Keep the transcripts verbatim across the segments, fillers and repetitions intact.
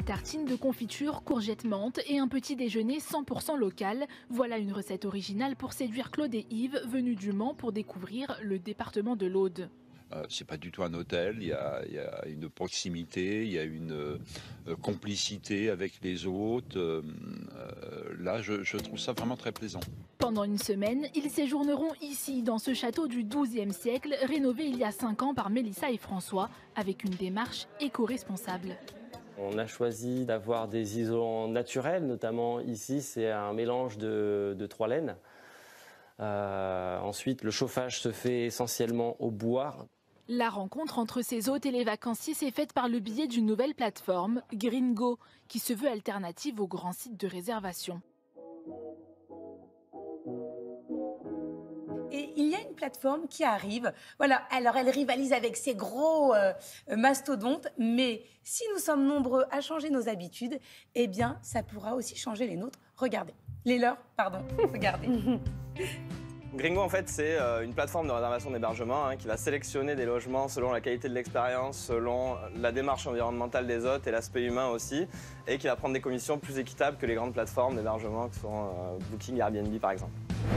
tartines de confiture, courgettes menthe et un petit déjeuner cent pour cent local. Voilà une recette originale pour séduire Claude et Yves, venus du Mans pour découvrir le département de l'Aude. Euh, c'est pas du tout un hôtel, il y a, il y a une proximité, il y a une euh, complicité avec les hôtes. Euh, euh, là, je, je trouve ça vraiment très plaisant. Pendant une semaine, ils séjourneront ici, dans ce château du douzième siècle, rénové il y a cinq ans par Mélissa et François, avec une démarche éco-responsable. On a choisi d'avoir des isolants naturels, notamment ici, c'est un mélange de, de trois laines. Euh, ensuite, le chauffage se fait essentiellement au bois. La rencontre entre ces hôtes et les vacanciers s'est faite par le biais d'une nouvelle plateforme, Gringo, qui se veut alternative aux grands sites de réservation. Et il y a une plateforme qui arrive. Voilà, alors elle rivalise avec ces gros euh, mastodontes, mais si nous sommes nombreux à changer nos habitudes, eh bien, ça pourra aussi changer les nôtres. Regardez, les leurs, pardon, regardez. Gringo, en fait, c'est une plateforme de réservation d'hébergement hein, qui va sélectionner des logements selon la qualité de l'expérience, selon la démarche environnementale des hôtes et l'aspect humain aussi, et qui va prendre des commissions plus équitables que les grandes plateformes d'hébergement que sont euh, Booking et Airbnb, par exemple.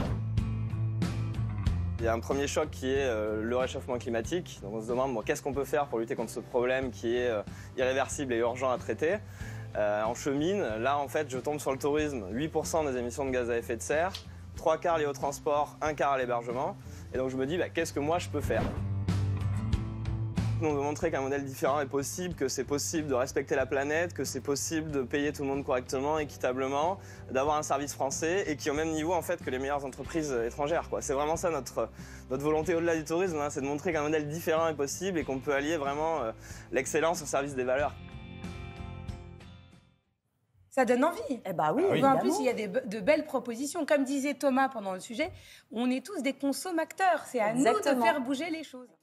Il y a un premier choc qui est euh, le réchauffement climatique. Donc on se demande bon, qu'est-ce qu'on peut faire pour lutter contre ce problème qui est euh, irréversible et urgent à traiter. Euh, en chemine, là, en fait, je tombe sur le tourisme, huit pour cent des émissions de gaz à effet de serre, trois quarts liés au transport, un quart à l'hébergement. Et donc je me dis, bah, qu'est-ce que moi je peux faire? On veut montrer qu'un modèle différent est possible, que c'est possible de respecter la planète, que c'est possible de payer tout le monde correctement, équitablement, d'avoir un service français et qui est au même niveau en fait que les meilleures entreprises étrangères. C'est vraiment ça notre, notre volonté au-delà du tourisme, hein, c'est de montrer qu'un modèle différent est possible et qu'on peut allier vraiment euh, l'excellence au service des valeurs. Ça donne envie. Eh bah oui, en plus, il y a des, de belles propositions. Comme disait Thomas pendant le sujet, on est tous des consommateurs. C'est à Exactement. nous de faire bouger les choses.